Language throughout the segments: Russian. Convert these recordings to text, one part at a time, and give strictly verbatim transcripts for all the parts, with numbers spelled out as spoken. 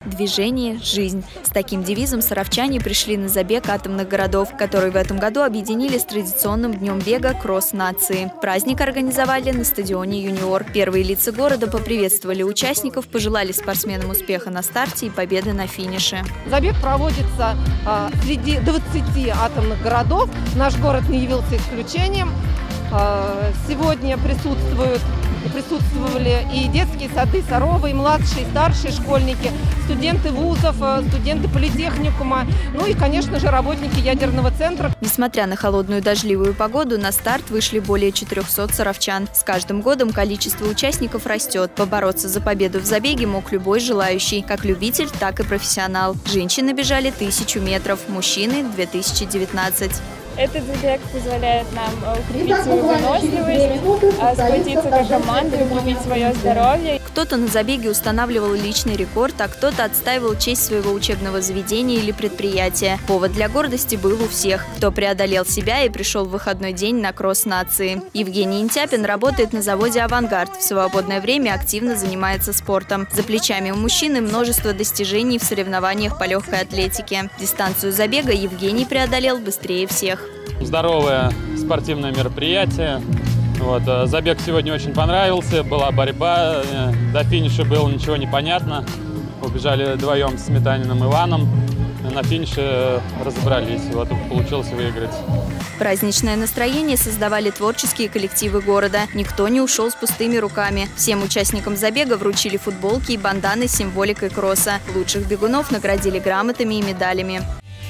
движение, жизнь. С таким девизом саровчане пришли на забег атомных городов, который в этом году объединили с традиционным днем бега «Кросс нации». Праздник организовали на стадионе «Юниор». Первые лица города поприветствовали участников, пожелали спортсменам успеха на старте и победы на финише. Забег проводится а, среди двадцати атомных городов. Наш город не явился исключением. А, сегодня присутствуют Присутствовали и детские сады Сарова, и младшие, и старшие школьники, студенты вузов, студенты политехникума, ну и, конечно же, работники ядерного центра. Несмотря на холодную дождливую погоду, на старт вышли более четырёхсот саровчан. С каждым годом количество участников растет. Побороться за победу в забеге мог любой желающий, как любитель, так и профессионал. Женщины бежали тысячу метров, мужчины – две тысячи девятнадцать. Этот забег позволяет нам укрепить свою выносливость, сплотиться как команда и укрепить свое здоровье. Кто-то на забеге устанавливал личный рекорд, а кто-то отстаивал честь своего учебного заведения или предприятия. Повод для гордости был у всех, кто преодолел себя и пришел в выходной день на кросс нации. Евгений Интяпин работает на заводе «Авангард». В свободное время активно занимается спортом. За плечами у мужчины множество достижений в соревнованиях по легкой атлетике. Дистанцию забега Евгений преодолел быстрее всех. Здоровое спортивное мероприятие. Вот, забег сегодня очень понравился, была борьба, до финиша было ничего не понятно. Убежали вдвоем с Сметаниным Иваном, на финише разобрались, вот получилось выиграть. Праздничное настроение создавали творческие коллективы города. Никто не ушел с пустыми руками. Всем участникам забега вручили футболки и банданы с символикой кросса. Лучших бегунов наградили грамотами и медалями.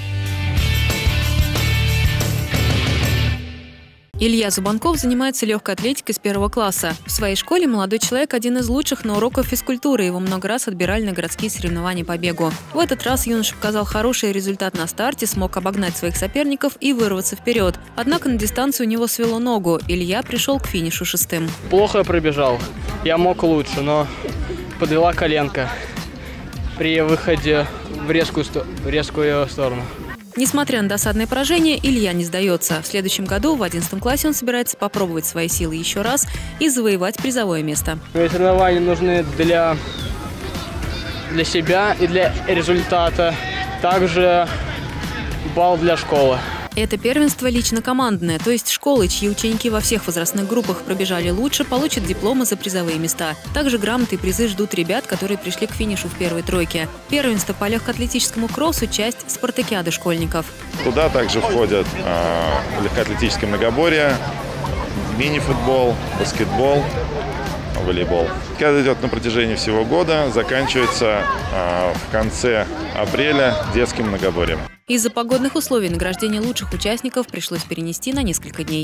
Илья Зубанков занимается легкой атлетикой с первого класса. В своей школе молодой человек один из лучших на уроках физкультуры. Его много раз отбирали на городские соревнования по бегу. В этот раз юноша показал хороший результат на старте, смог обогнать своих соперников и вырваться вперед. Однако на дистанции у него свело ногу. Илья пришел к финишу шестым. Плохо пробежал. Я мог лучше, но подвела коленка при выходе в резкую, в резкую сторону. Несмотря на досадное поражение, Илья не сдается. В следующем году, в одиннадцатом классе, он собирается попробовать свои силы еще раз и завоевать призовое место. Соревнования нужны для, для себя и для результата. Также балл для школы. Это первенство лично командное, то есть школы, чьи ученики во всех возрастных группах пробежали лучше, получат дипломы за призовые места. Также грамоты и призы ждут ребят, которые пришли к финишу в первой тройке. Первенство по легкоатлетическому кроссу – часть спартакиады школьников. Туда также входят э, легкоатлетическое многоборье, мини-футбол, баскетбол, волейбол. Спартакиада идет на протяжении всего года, заканчивается э, в конце апреля детским многоборьем. Из-за погодных условий награждение лучших участников пришлось перенести на несколько дней.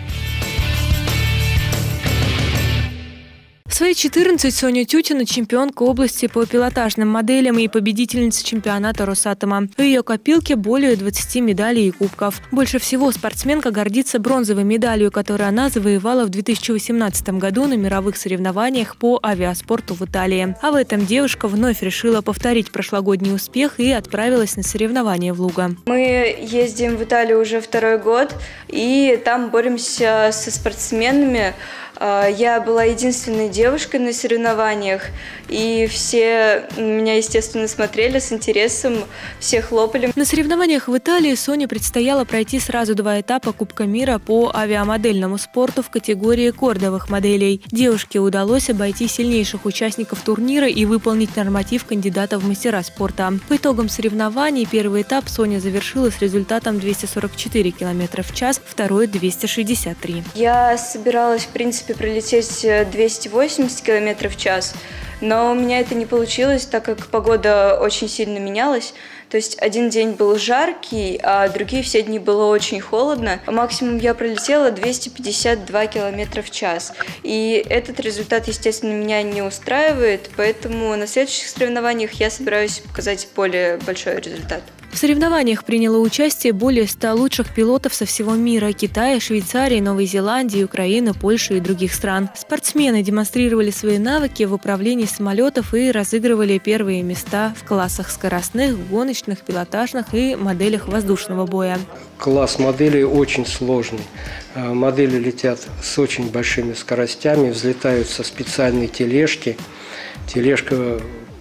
В свои четырнадцать Соня Тютина – чемпионка области по пилотажным моделям и победительница чемпионата Росатома. В ее копилке более двадцати медалей и кубков. Больше всего спортсменка гордится бронзовой медалью, которую она завоевала в две тысячи восемнадцатом году на мировых соревнованиях по авиаспорту в Италии. А в этом девушка вновь решила повторить прошлогодний успех и отправилась на соревнования в Луго. Мы ездим в Италию уже второй год, и там боремся со спортсменами. Я была единственной девушкой на соревнованиях, и все меня, естественно, смотрели с интересом, все хлопали. На соревнованиях в Италии Соне предстояло пройти сразу два этапа Кубка мира по авиамодельному спорту в категории кордовых моделей. Девушке удалось обойти сильнейших участников турнира и выполнить норматив кандидата в мастера спорта. По итогам соревнований первый этап Соня завершила с результатом двести сорок четыре километра в час, второй – двести шестьдесят три. Я собиралась, в принципе, пролететь двести восемьдесят километров в час, но у меня это не получилось, так как погода очень сильно менялась. То есть один день был жаркий, а другие все дни было очень холодно. Максимум я пролетела двести пятьдесят два километра в час. И этот результат, естественно, меня не устраивает, поэтому на следующих соревнованиях я собираюсь показать более большой результат. В соревнованиях приняло участие более ста лучших пилотов со всего мира – Китая, Швейцарии, Новой Зеландии, Украины, Польши и других стран. Спортсмены демонстрировали свои навыки в управлении самолетов и разыгрывали первые места в классах скоростных, гоночных, пилотажных и моделях воздушного боя. Класс моделей очень сложный. Модели летят с очень большими скоростями, взлетают со специальной тележки. Тележка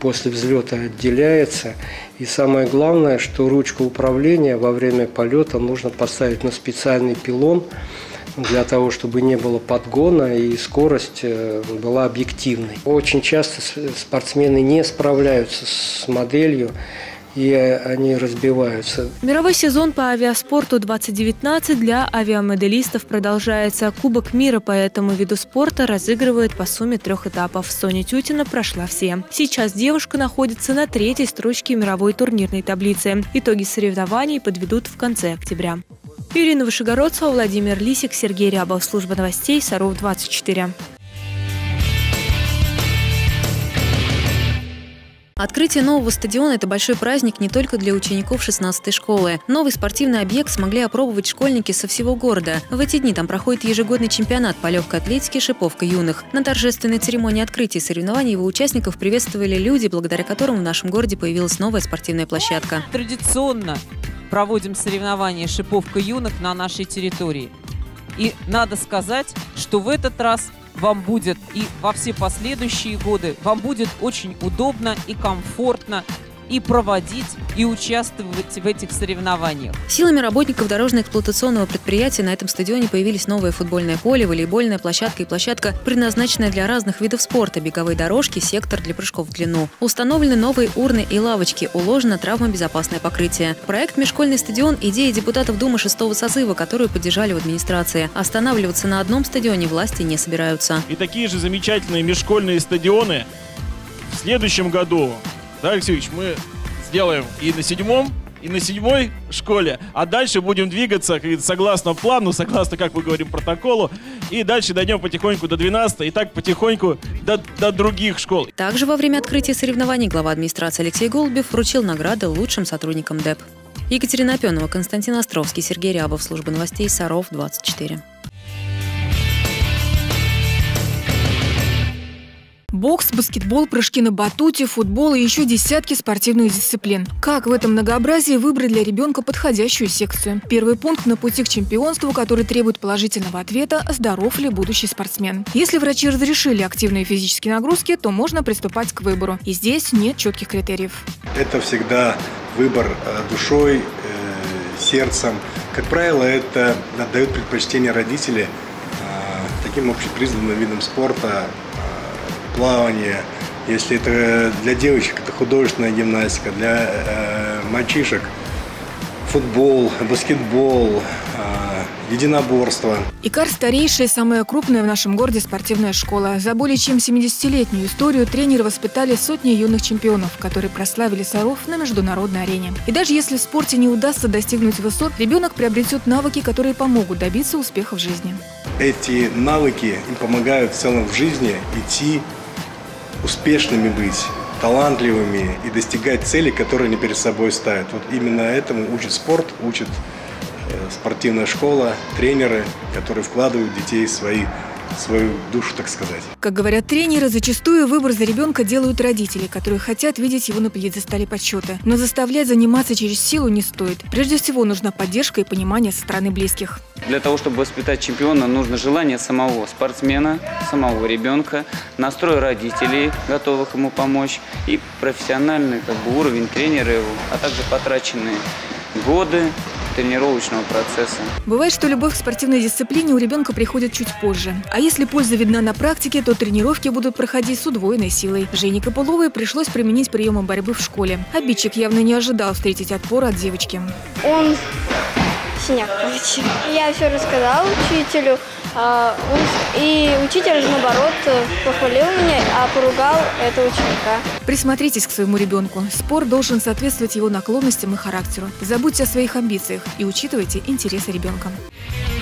после взлета отделяется. И самое главное, что ручку управления во время полета нужно поставить на специальный пилон, для того, чтобы не было подгона и скорость была объективной. Очень часто спортсмены не справляются с моделью, и они разбиваются. Мировой сезон по авиаспорту двадцать девятнадцать для авиамоделистов продолжается. Кубок мира по этому виду спорта разыгрывают по сумме трех этапов. Соня Тютина прошла все. Сейчас девушка находится на третьей строчке мировой турнирной таблицы. Итоги соревнований подведут в конце октября. Ирина Вышегородцева, Владимир Лисик, Сергей Рябов. Служба новостей Саров двадцать четыре. Открытие нового стадиона – это большой праздник не только для учеников шестнадцатой школы. Новый спортивный объект смогли опробовать школьники со всего города. В эти дни там проходит ежегодный чемпионат по легкой атлетике «Шиповка юных». На торжественной церемонии открытия соревнований его участников приветствовали люди, благодаря которым в нашем городе появилась новая спортивная площадка. Традиционно проводим соревнования «Шиповка юных» на нашей территории. И надо сказать, что в этот раз вам будет и во все последующие годы вам будет очень удобно и комфортно и проводить, и участвовать в этих соревнованиях. Силами работников дорожно-эксплуатационного предприятия на этом стадионе появились новое футбольное поле, волейбольная площадка и площадка, предназначенная для разных видов спорта, беговые дорожки, сектор для прыжков в длину. Установлены новые урны и лавочки, уложено травмобезопасное покрытие. Проект «Межшкольный стадион» – идея депутатов Думы шестого созыва, которую поддержали в администрации. Останавливаться на одном стадионе власти не собираются. И такие же замечательные межшкольные стадионы в следующем году, да, Алексеевич, мы сделаем и на седьмом, и на седьмой школе, а дальше будем двигаться согласно плану, согласно, как мы говорим, протоколу, и дальше дойдем потихоньку до двенадцатой, и так потихоньку до, до других школ. Также во время открытия соревнований глава администрации Алексей Голубев вручил награды лучшим сотрудникам ДЭП. Екатерина Опенова, Константин Островский, Сергей Рябов. Служба новостей Саров двадцать четыре. Бокс, баскетбол, прыжки на батуте, футбол и еще десятки спортивных дисциплин. Как в этом многообразии выбрать для ребенка подходящую секцию? Первый пункт на пути к чемпионству, который требует положительного ответа – здоров ли будущий спортсмен. Если врачи разрешили активные физические нагрузки, то можно приступать к выбору. И здесь нет четких критериев. Это всегда выбор душой, сердцем. Как правило, это отдают предпочтение родители таким общепризнанным видам спорта, плавание. Если это для девочек, это художественная гимнастика, для э, мальчишек футбол, баскетбол, э, единоборство. ИКАР – старейшая и самая крупная в нашем городе спортивная школа. За более чем семидесятилетнюю историю тренеры воспитали сотни юных чемпионов, которые прославили Саров на международной арене. И даже если в спорте не удастся достигнуть высот, ребенок приобретет навыки, которые помогут добиться успеха в жизни. Эти навыки им помогают в целом в жизни идти, успешными быть, талантливыми и достигать целей, которые они перед собой ставят. Вот именно этому учит спорт, учит э, спортивная школа, тренеры, которые вкладывают в детей свои, свою душу, так сказать. Как говорят тренеры, зачастую выбор за ребенка делают родители, которые хотят видеть его на пьедестале почета. Но заставлять заниматься через силу не стоит. Прежде всего нужна поддержка и понимание со стороны близких. Для того, чтобы воспитать чемпиона, нужно желание самого спортсмена, самого ребенка, настрой родителей, готовых ему помочь, и профессиональный как бы, уровень тренера его, а также потраченные годы тренировочного процесса. Бывает, что любовь к спортивной дисциплине у ребенка приходит чуть позже. А если польза видна на практике, то тренировки будут проходить с удвоенной силой. Жене Копыловой пришлось применить приемы борьбы в школе. Обидчик явно не ожидал встретить отпор от девочки. Он синяк получил. Я все рассказала учителю, и учитель, наоборот, похвалил меня, а поругал этого ученика. Присмотритесь к своему ребенку. Спорт должен соответствовать его наклонностям и характеру. Забудьте о своих амбициях и учитывайте интересы ребенка.